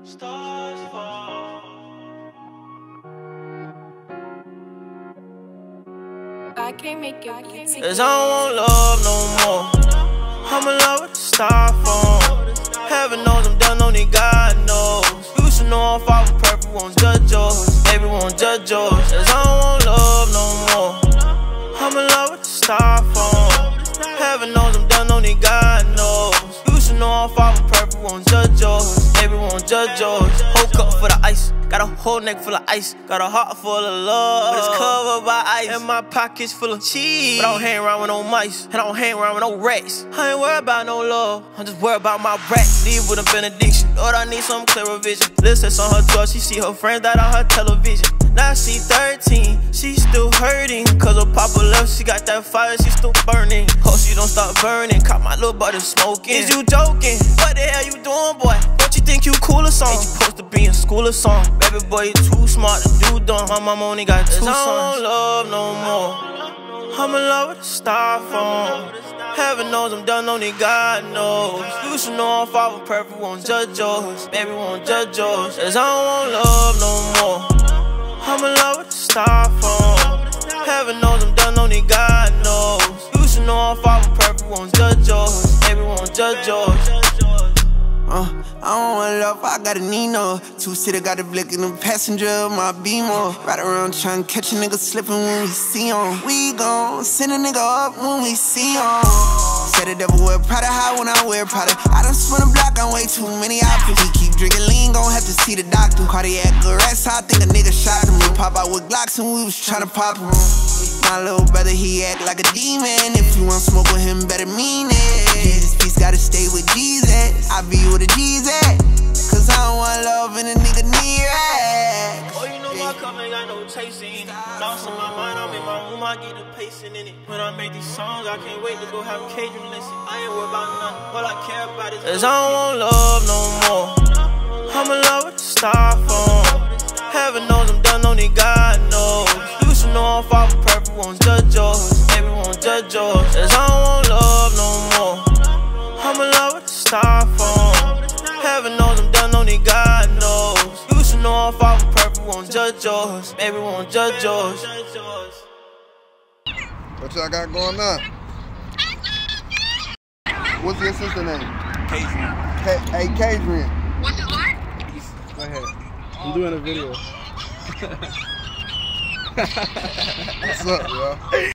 Stars fall. I can't make it. Cause I don't want love no more. I'm in love with the styrofoam. Heaven knows I'm done, only God knows. You should know I'm far from perfect, won't judge yours. Baby, won't judge yours. Cause I don't want love no more. I'm in love with the styrofoam. Heaven knows I'm done, only God knows. You should know I'm far from perfect, won't judge yours. Baby, won't judge yours. Whole cup full of ice. Got a whole neck full of ice. Got a heart full of love, but it's covered by ice. And my pockets full of cheese, but I don't hang around with no mice, and I don't hang around with no rats. I ain't worried about no love, I'm just worried about my rats. Leave with a benediction, Lord, I need some clearer vision. Listen on her door, she see her friends that on her television. Now she 13, she still hurting. Cause her papa left, she got that fire, she still burning. Hope she don't start burning, caught my little brother smoking. Is you joking? What the hell you doing, boy? Don't you think you cool or something? Ain't you supposed to be in school or something? Baby boy, you too smart to do dumb. My mama only got 2 sons. I don't want love no more. I'm in love with the styrofoam. Heaven knows I'm done, only God knows. You should know I'm far from perfect, won't judge yours. Baby, won't judge yours. Cause I don't want love no more. I'm in love with the styrofoam. Heaven knows I'm done, only God knows. You should know I'm far from perfect, won't judge yours. Baby, won't judge yours. I don't want love, I got a Nino. 2-seater, got a blick in the passenger of my Beamer. Ride around trying to catch a nigga slipping when we see him. We gon' send a nigga up when we see him. Said the devil wear Prada high when I wear Prada. I done spun a block on way too many options. He keep drinking lean, gon' have to see the doctor. Cardiac arrest, I think a nigga shot him. We pop out with Glocks and we was tryna pop him. My little brother, he act like a demon. If you want smoke with him, better mean it. Jesus peace gotta stay with Jesus. I be with a Jesus. Cause I don't want love and a nigga need racks. Oh, you know my cup ain't got no taste in it. Lost in my mind, I'm in my room, I get the pacing in it. When I make these songs, I can't wait to go have a Cajun listen. I ain't worried about nothing, all I care about is cause I don't want love no more. I'm in love with the styrofoam. Heaven knows I'm done, only God knows. You should know I'm far from perfect, won't judge yours. Baby, won't judge yours. Cause I don't want love no more. I'm in love with the styrofoam. Heaven knows I'm done, only God knows. You should know I'm far from perfect, won't judge yours. Baby, won't judge yours. What y'all got going on? What's your sister name? Adrian. Hey, Adrian. What's his what? Go ahead. I'm doing a video. What's up, yo?